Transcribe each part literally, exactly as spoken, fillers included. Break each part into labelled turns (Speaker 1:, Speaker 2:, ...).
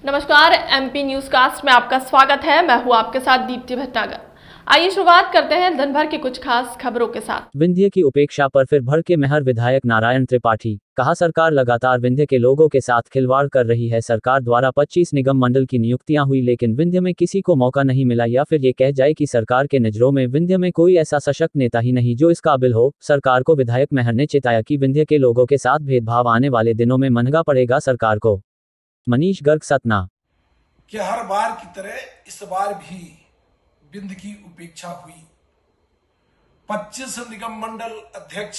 Speaker 1: नमस्कार, MP news cast में आपका स्वागत है। मैं हूं आपके साथ दीप्ति भटनागर। आइए शुरुआत करते हैं दिन भर की कुछ खास खबरों के साथ।
Speaker 2: विंध्य की उपेक्षा पर फिर भड़के मेहर विधायक नारायण त्रिपाठी। कहा, सरकार लगातार विंध्य के लोगों के साथ खिलवाड़ कर रही है। सरकार द्वारा पच्चीस निगम मंडल की नियुक्तियां हुई, लेकिन विंध्य में किसी को मौका नहीं मिला, या फिर ये कह जाए कि सरकार के नजरों में विंध्य में कोई ऐसा सशक्त नेता ही नहीं जो इस काबिल हो। सरकार को विधायक मेहर ने चेताया कि विंध्य के लोगों के साथ भेदभाव आने वाले दिनों में महंगा पड़ेगा सरकार को। मनीष गर्ग, सतना।
Speaker 3: कि हर बार की तरह इस बार भी विंध्य की उपेक्षा हुई। पच्चीस निगम मंडल अध्यक्ष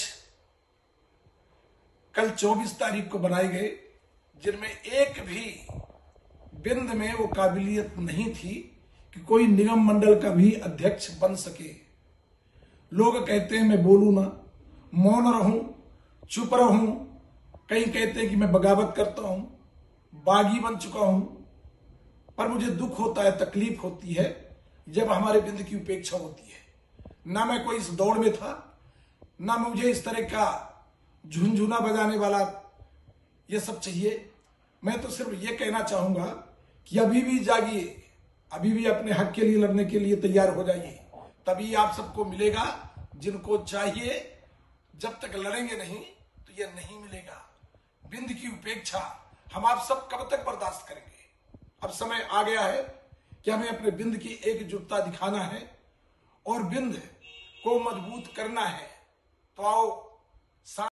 Speaker 3: कल चौबीस तारीख को बनाए गए, जिनमें एक भी विंध्य में वो काबिलियत नहीं थी कि कोई निगम मंडल का भी अध्यक्ष बन सके। लोग कहते हैं मैं बोलूं ना, मौन रहूं, चुप रहूं। कई कहते हैं कि मैं बगावत करता हूं, बागी बन चुका हूं। पर मुझे दुख होता है, तकलीफ होती है जब हमारे विंध्य की उपेक्षा होती है। ना मैं कोई इस दौड़ में था, ना मुझे इस तरह का झुनझुना बजाने वाला ये सब चाहिए। मैं तो सिर्फ ये कहना चाहूंगा कि अभी भी जागिए, अभी भी अपने हक के लिए लड़ने के लिए तैयार हो जाइए, तभी आप सबको मिलेगा जिनको चाहिए। जब तक लड़ेंगे नहीं तो ये नहीं मिलेगा। विंध्य की उपेक्षा हम आप सब कब तक बर्दाश्त करेंगे? अब समय आ गया है कि हमें अपने विंध्य की एकजुटता दिखाना है और विंध्य को मजबूत करना है। तो आओ